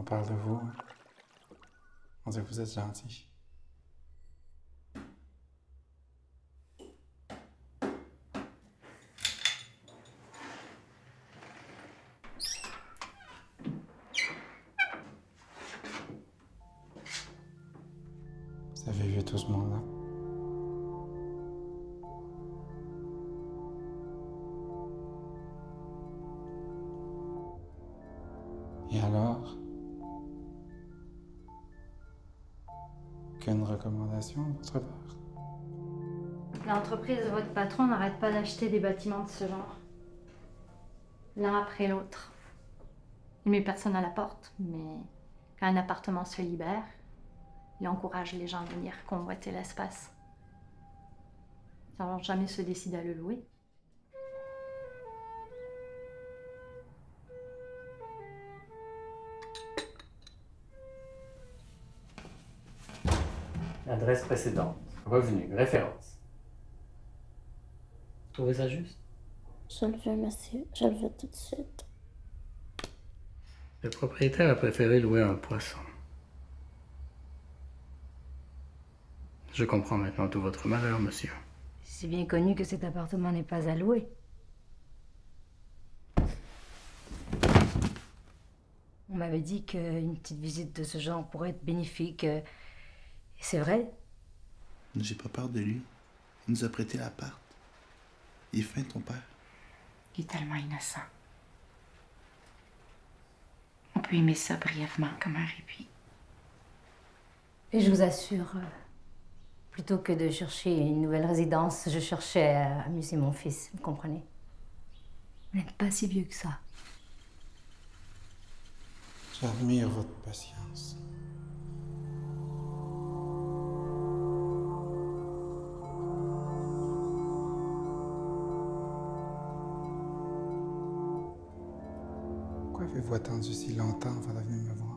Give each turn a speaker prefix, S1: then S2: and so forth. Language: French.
S1: parle de vous. On dit que vous êtes gentil. Vous avez vu tout ce monde-là? Et alors? Qu'une recommandation de votre part?
S2: L'entreprise de votre patron n'arrête pas d'acheter des bâtiments de ce genre. L'un après l'autre. Il met personne à la porte, mais quand un appartement se libère, il encourage les gens à venir convoiter l'espace. Sans jamais se décider à le louer.
S3: Adresse précédente, revenu, référence. Vous trouvez ça juste?
S4: Je le veux, monsieur. Je le veux tout de suite.
S3: Le propriétaire a préféré louer un poisson. Je comprends maintenant tout votre malheur, monsieur.
S2: C'est bien connu que cet appartement n'est pas à louer. On m'avait dit qu'une petite visite de ce genre pourrait être bénéfique. Et c'est vrai.
S5: J'ai pas peur de lui. Il nous a prêté l'appart. Il est fin, ton père.
S6: Il est tellement innocent. On peut aimer ça brièvement, comme un répit.
S2: Et je vous assure, plutôt que de chercher une nouvelle résidence, je cherchais à amuser mon fils, vous comprenez? Vous n'êtes pas si vieux que ça.
S1: J'admire votre patience. Pourquoi avez-vous attendu si longtemps avant de venir me voir?